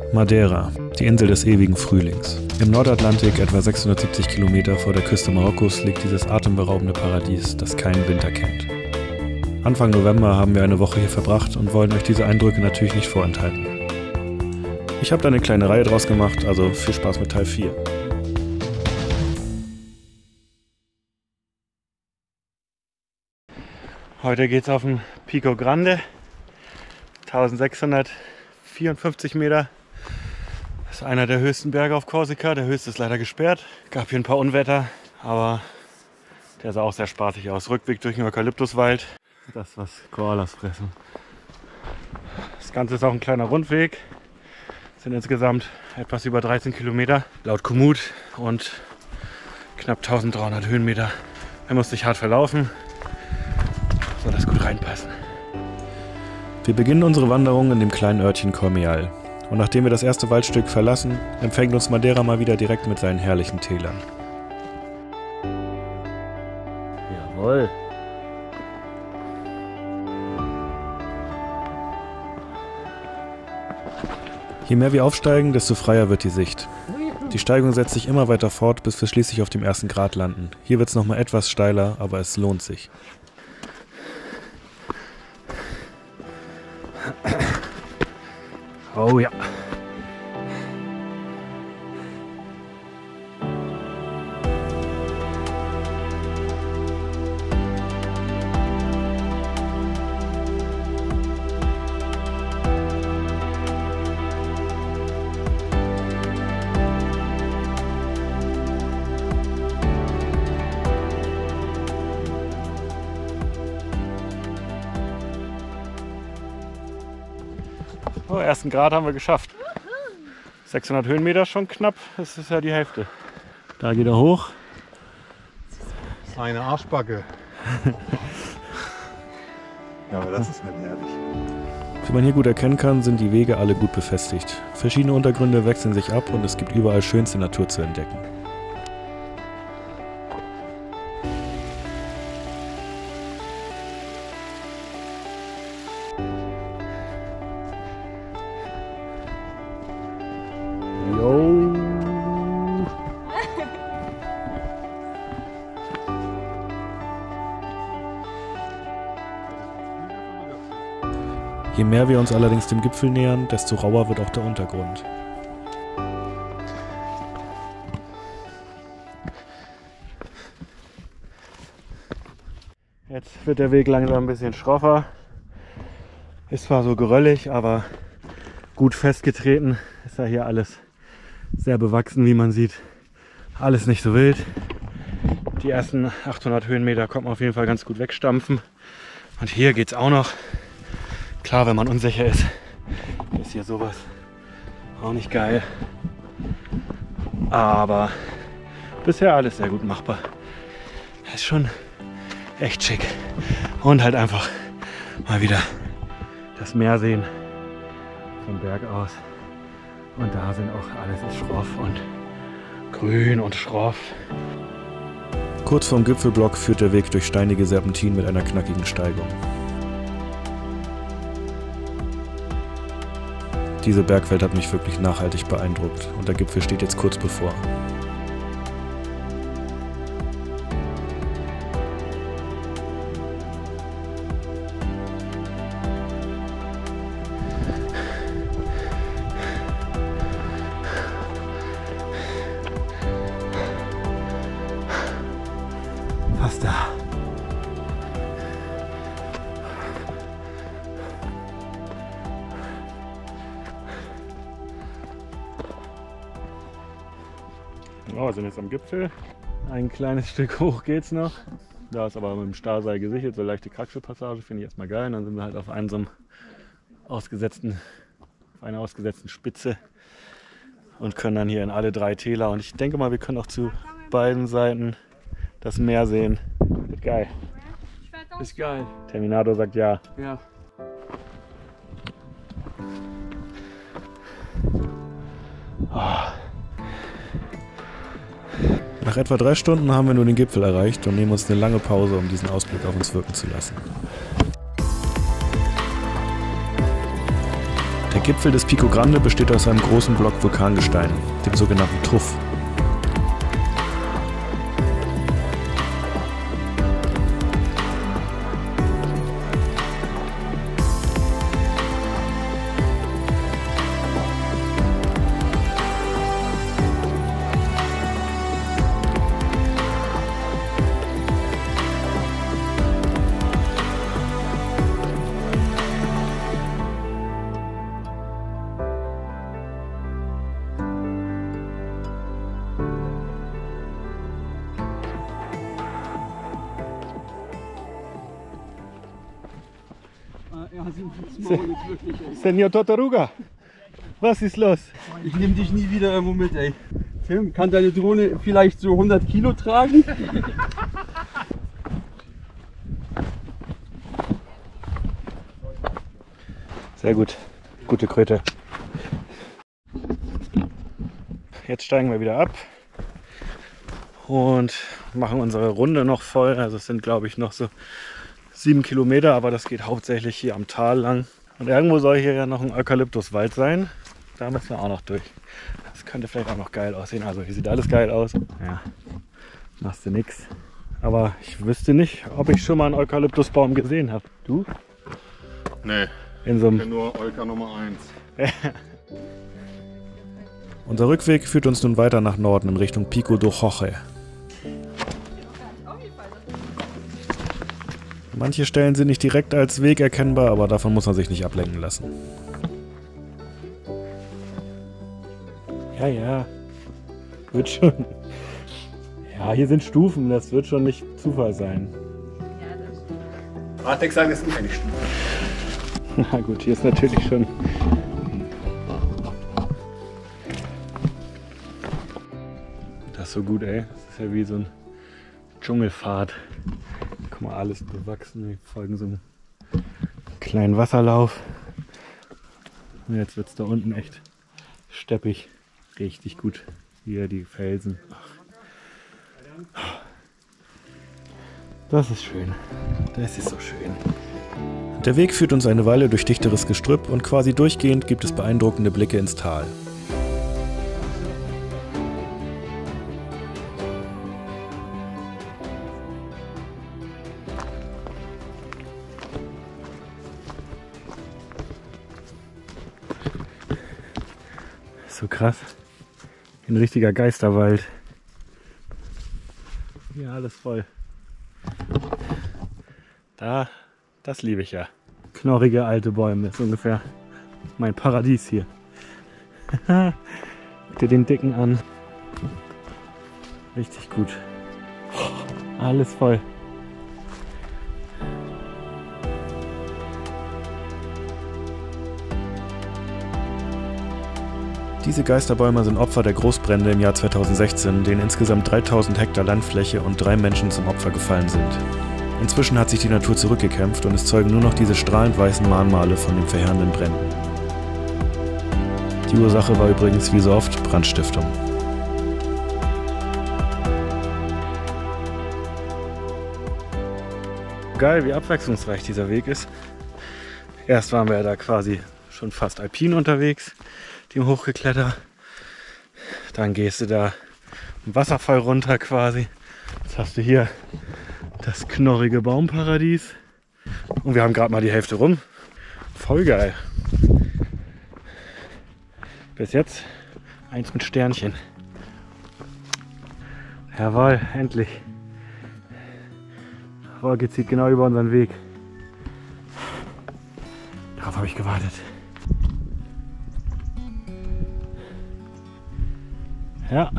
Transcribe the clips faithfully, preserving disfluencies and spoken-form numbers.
Madeira, die Insel des ewigen Frühlings. Im Nordatlantik, etwa sechshundertsiebzig Kilometer vor der Küste Marokkos, liegt dieses atemberaubende Paradies, das keinen Winter kennt. Anfang November haben wir eine Woche hier verbracht und wollen euch diese Eindrücke natürlich nicht vorenthalten. Ich habe da eine kleine Reihe draus gemacht, also viel Spaß mit Teil vier. Heute geht's auf den Pico Grande, eintausendsechshundertvierundfünfzig Meter. Das ist einer der höchsten Berge auf Korsika, der höchste ist leider gesperrt. Gab hier ein paar Unwetter, aber der sah auch sehr spaßig aus. Rückweg durch den Eukalyptuswald. Das, was Koalas fressen. Das Ganze ist auch ein kleiner Rundweg. Das sind insgesamt etwas über dreizehn Kilometer laut Komoot und knapp eintausenddreihundert Höhenmeter. Er muss sich hart verlaufen. Soll das gut reinpassen. Wir beginnen unsere Wanderung in dem kleinen Örtchen Cormial. Und nachdem wir das erste Waldstück verlassen, empfängt uns Madeira mal wieder direkt mit seinen herrlichen Tälern. Jawohl! Je mehr wir aufsteigen, desto freier wird die Sicht. Die Steigung setzt sich immer weiter fort, bis wir schließlich auf dem ersten Grat landen. Hier wird es nochmal etwas steiler, aber es lohnt sich. Oh ja. Oh, ersten Grad haben wir geschafft. sechshundert Höhenmeter schon knapp, das ist ja die Hälfte. Da geht er hoch. Eine Arschbacke. Ja, aber das ist nicht ehrlich. Wie man hier gut erkennen kann, sind die Wege alle gut befestigt. Verschiedene Untergründe wechseln sich ab und es gibt überall schönste Natur zu entdecken. Je mehr wir uns allerdings dem Gipfel nähern, desto rauer wird auch der Untergrund. Jetzt wird der Weg langsam ein bisschen schroffer. Ist zwar so geröllig, aber gut festgetreten. Ist ja hier alles sehr bewachsen, wie man sieht. Alles nicht so wild. Die ersten achthundert Höhenmeter kommt man auf jeden Fall ganz gut wegstampfen. Und hier geht's auch noch. Klar, wenn man unsicher ist, ist hier sowas auch nicht geil. Aber bisher alles sehr gut machbar. Das ist schon echt schick. Und halt einfach mal wieder das Meer sehen vom Berg aus. Und da sind auch alles ist schroff und grün und schroff. Kurz vorm Gipfelblock führt der Weg durch steinige Serpentinen mit einer knackigen Steigung. Diese Bergwelt hat mich wirklich nachhaltig beeindruckt und der Gipfel steht jetzt kurz bevor. Fast da. Oh, wir sind jetzt am Gipfel. Ein kleines Stück hoch geht's noch. Da ist aber mit dem Stahlseil gesichert, so leichte Kraxelpassage, finde ich erstmal geil. Und dann sind wir halt auf einem so einem ausgesetzten, auf einer ausgesetzten Spitze und können dann hier in alle drei Täler. Und ich denke mal, wir können auch zu beiden Seiten das Meer sehen. Wird geil. Ist geil. Terminator sagt ja. Ja. Oh. Nach etwa drei Stunden haben wir nun den Gipfel erreicht und nehmen uns eine lange Pause, um diesen Ausblick auf uns wirken zu lassen. Der Gipfel des Pico Grande besteht aus einem großen Block Vulkangestein, dem sogenannten Tuff. Senor Tortuga, was ist los? Ich nehme dich nie wieder irgendwo mit, ey. Tim, kann deine Drohne vielleicht so hundert Kilo tragen? Sehr gut, gute Kröte. Jetzt steigen wir wieder ab und machen unsere Runde noch voll. Also es sind, glaube ich, noch so sieben Kilometer, aber das geht hauptsächlich hier am Tal lang. Und irgendwo soll hier ja noch ein Eukalyptuswald sein. Da müssen wir auch noch durch. Das könnte vielleicht auch noch geil aussehen. Also hier sieht alles geil aus. Ja, machst du nix. Aber ich wüsste nicht, ob ich schon mal einen Eukalyptusbaum gesehen habe. Du? Nee, In so einem ich kenn nur Euka Nummer eins. Unser Rückweg führt uns nun weiter nach Norden in Richtung Pico do Roche. Manche Stellen sind nicht direkt als Weg erkennbar, aber davon muss man sich nicht ablenken lassen. Ja, ja. Wird schon. Ja, hier sind Stufen. Das wird schon nicht Zufall sein. Artex sagen, das sind keine Stufen. Na gut, hier ist natürlich schon. Das ist so gut, ey. Das ist ja wie so ein Dschungelpfad. Guck mal, alles bewachsen. Wir folgen so einem kleinen Wasserlauf. Und jetzt wird es da unten echt steppig. Richtig gut. Hier die Felsen. Das ist schön. Das ist so schön. Der Weg führt uns eine Weile durch dichteres Gestrüpp und quasi durchgehend gibt es beeindruckende Blicke ins Tal. So krass. Ein richtiger Geisterwald. Hier alles voll. Da, das liebe ich ja. Knorrige alte Bäume, das ist ungefähr mein Paradies hier. Guck dir den dicken an. Richtig gut. Alles voll. Diese Geisterbäume sind Opfer der Großbrände im Jahr zweitausendsechzehn, denen insgesamt dreitausend Hektar Landfläche und drei Menschen zum Opfer gefallen sind. Inzwischen hat sich die Natur zurückgekämpft und es zeugen nur noch diese strahlend weißen Mahnmale von den verheerenden Bränden. Die Ursache war übrigens wie so oft Brandstiftung. Geil, wie abwechslungsreich dieser Weg ist. Erst waren wir ja da quasi schon fast alpin unterwegs, dem Hochgekletter. Dann gehst du da einen Wasserfall runter quasi. Jetzt hast du hier das knorrige Baumparadies. Und wir haben gerade mal die Hälfte rum. Voll geil. Bis jetzt eins mit Sternchen. Jawohl, endlich. Wolke zieht genau über unseren Weg. Darauf habe ich gewartet. Ja.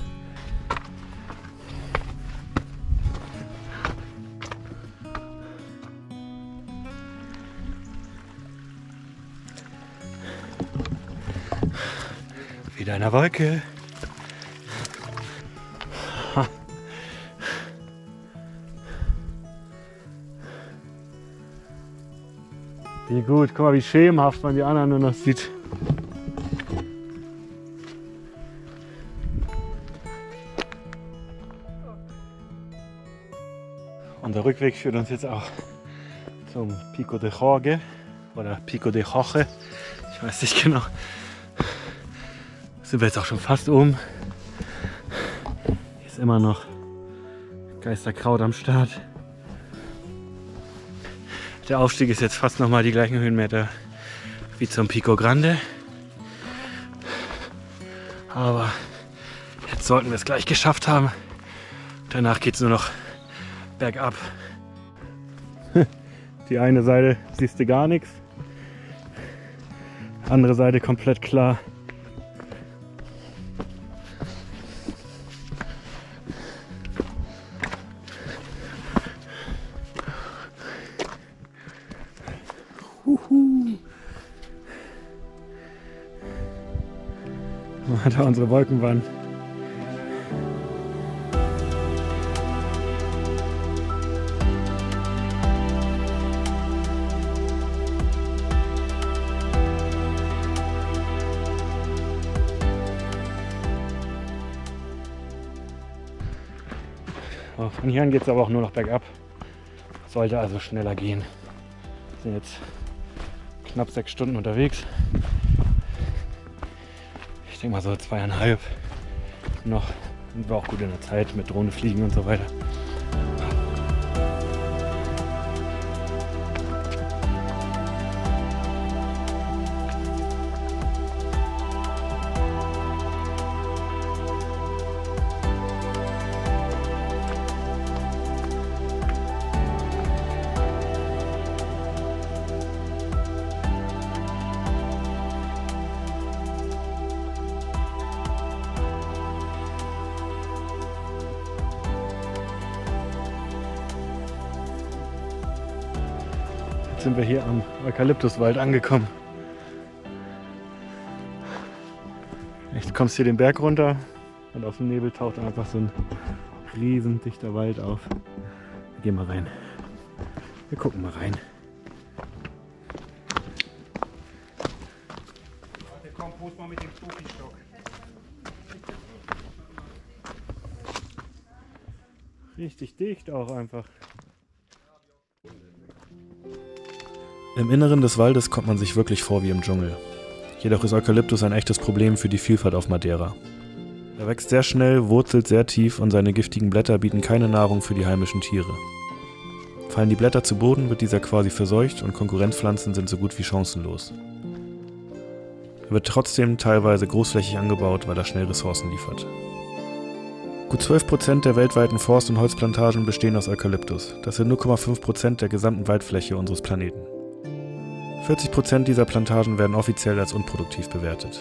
Wieder eine Wolke. Ha. Wie gut, guck mal, wie schemenhaft man die anderen nur noch sieht. Unser Rückweg führt uns jetzt auch zum Pico de Jorge oder Pico de Roche. Ich weiß nicht genau. Sind wir jetzt auch schon fast oben. Hier ist immer noch Geisterkraut am Start. Der Aufstieg ist jetzt fast nochmal die gleichen Höhenmeter wie zum Pico Grande. Aber jetzt sollten wir es gleich geschafft haben. Danach geht es nur noch bergab. Die eine Seite siehst du gar nichts. Andere Seite komplett klar. Huhu. Da unsere Wolkenwand. Von hier an geht es aber auch nur noch bergab. Sollte also schneller gehen. Wir sind jetzt knapp sechs Stunden unterwegs. Ich denke mal so zweieinhalb noch. Sind wir auch gut in der Zeit mit Drohne fliegen und so weiter. Sind wir hier am Eukalyptuswald angekommen. Jetzt kommst du hier den Berg runter und aus dem Nebel taucht einfach so ein riesen dichter Wald auf. Wir gehen mal rein. Wir gucken mal rein. Komm, post mal mit dem Profi-Stock. Richtig dicht auch einfach. Im Inneren des Waldes kommt man sich wirklich vor wie im Dschungel. Jedoch ist Eukalyptus ein echtes Problem für die Vielfalt auf Madeira. Er wächst sehr schnell, wurzelt sehr tief und seine giftigen Blätter bieten keine Nahrung für die heimischen Tiere. Fallen die Blätter zu Boden, wird dieser quasi verseucht und Konkurrenzpflanzen sind so gut wie chancenlos. Er wird trotzdem teilweise großflächig angebaut, weil er schnell Ressourcen liefert. Gut zwölf Prozent der weltweiten Forst- und Holzplantagen bestehen aus Eukalyptus. Das sind null Komma fünf Prozent der gesamten Waldfläche unseres Planeten. vierzig Prozent dieser Plantagen werden offiziell als unproduktiv bewertet.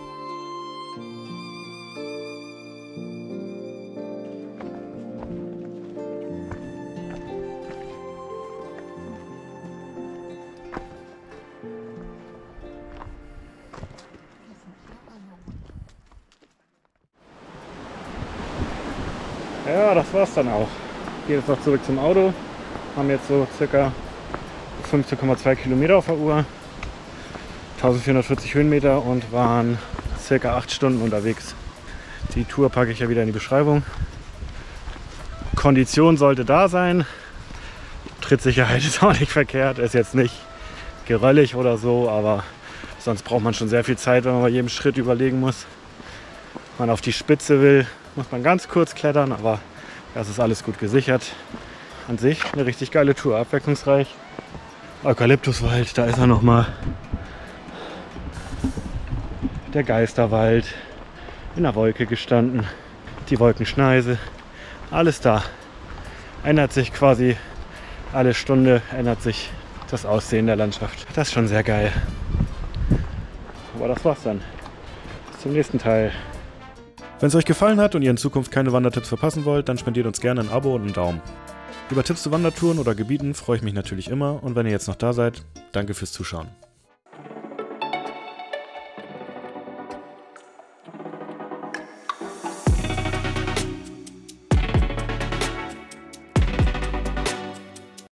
Ja, das war's dann auch. Gehen jetzt noch zurück zum Auto. Haben jetzt so circa fünfzehn Komma zwei Kilometer auf der Uhr, eintausendvierhundertvierzig Höhenmeter und waren circa acht Stunden unterwegs. Die Tour packe ich ja wieder in die Beschreibung. Kondition sollte da sein. Trittsicherheit ist auch nicht verkehrt. Ist jetzt nicht geröllig oder so, aber sonst braucht man schon sehr viel Zeit, wenn man bei jedem Schritt überlegen muss. Wenn man auf die Spitze will, muss man ganz kurz klettern, aber das ist alles gut gesichert. An sich eine richtig geile Tour, abwechslungsreich. Eukalyptuswald, da ist er nochmal. Der Geisterwald, in der Wolke gestanden, die Wolkenschneise, alles da. Ändert sich quasi alle Stunde, ändert sich das Aussehen der Landschaft. Das ist schon sehr geil. Aber das war's dann. Bis zum nächsten Teil. Wenn es euch gefallen hat und ihr in Zukunft keine Wandertipps verpassen wollt, dann spendiert uns gerne ein Abo und einen Daumen. Über Tipps zu Wandertouren oder Gebieten freue ich mich natürlich immer und wenn ihr jetzt noch da seid, danke fürs Zuschauen.